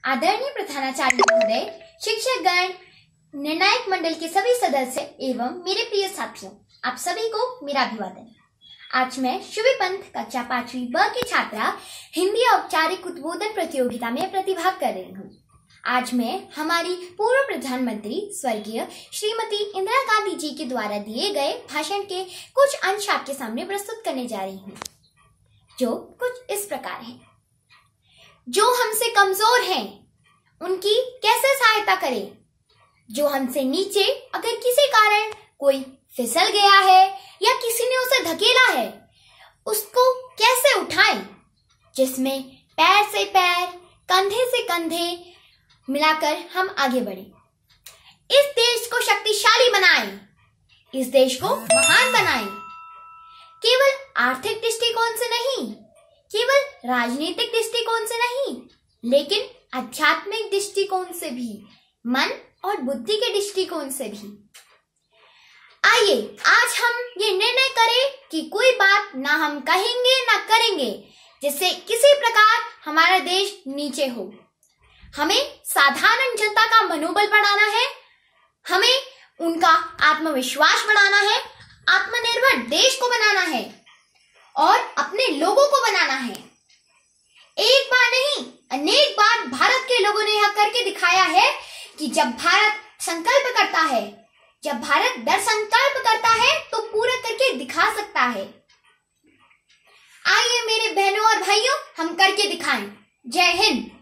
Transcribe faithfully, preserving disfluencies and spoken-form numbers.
आदरणीय प्रधानाचार्य महोदय, शिक्षक गण, निर्णायक मंडल के सभी सदस्य एवं मेरे प्रिय साथियों, आप सभी को मेरा अभिवादन। आज मैं शुभी पंथ कक्षा पांचवी ब की छात्रा हिंदी औपचारिक उद्बोधन प्रतियोगिता में प्रतिभाग कर रही हूँ। आज मैं हमारी पूर्व प्रधानमंत्री स्वर्गीय श्रीमती इंदिरा गांधी जी के द्वारा दिए गए भाषण के कुछ अंश आपके सामने प्रस्तुत करने जा रही हूँ, जो कुछ इस प्रकार है। जो हमसे कमजोर हैं, उनकी कैसे सहायता करें? जो हमसे नीचे अगर किसी कारण कोई फिसल गया है या किसी ने उसे धकेला है, उसको कैसे उठाएं? जिसमें पैर से पैर, कंधे से कंधे मिलाकर हम आगे बढ़े। इस देश को शक्तिशाली बनाएं, इस देश को महान बनाएं। केवल आर्थिक दृष्टिकोण से नहीं, केवल राजनीतिक दृष्टिकोण से नहीं, लेकिन आध्यात्मिक दृष्टिकोण से भी, मन और बुद्धि के दृष्टिकोण से भी। आइए आज हम ये निर्णय करें कि कोई बात ना हम कहेंगे ना करेंगे जिससे किसी प्रकार हमारा देश नीचे हो। हमें साधारण जनता का मनोबल बढ़ाना है, हमें उनका आत्मविश्वास बढ़ाना है, आत्मनिर्भर देश को बनाना है और अपने लोगों को बनाना है। एक बार नहीं, अनेक बार भारत के लोगों ने यह करके दिखाया है कि जब भारत संकल्प करता है, जब भारत दृढ़ संकल्प करता है तो पूरा करके दिखा सकता है। आइए मेरे बहनों और भाइयों, हम करके दिखाएं। जय हिंद।